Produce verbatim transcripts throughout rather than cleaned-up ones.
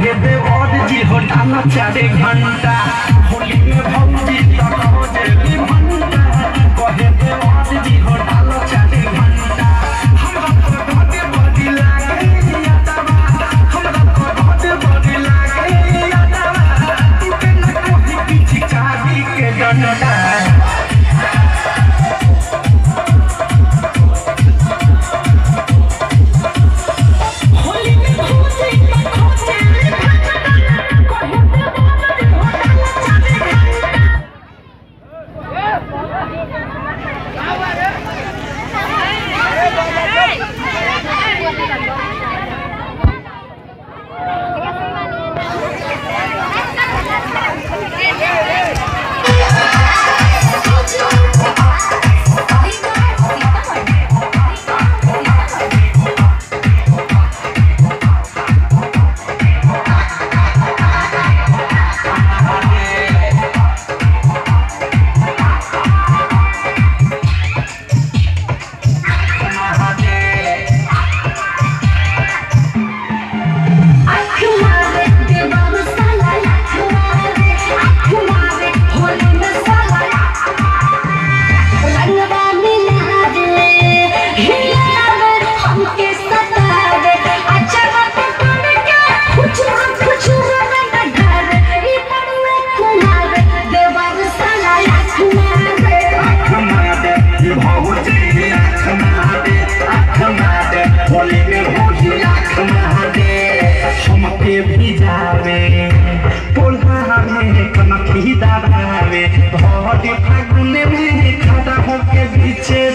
कहे दे और जी हो डाला चारे घंटा होली में भौजी तक हो जेबी घंटा कहे दे और जी हो डाला चारे घंटा हमरा तो बड़े बड़ी लागे यादवा हमरा तो बड़े बड़ी लागे यादवा तू के न कोई पीछे चाबी के डंडा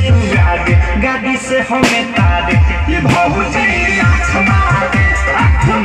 गाड़ी से हमें तारे ये भौजी आँख मारे आँख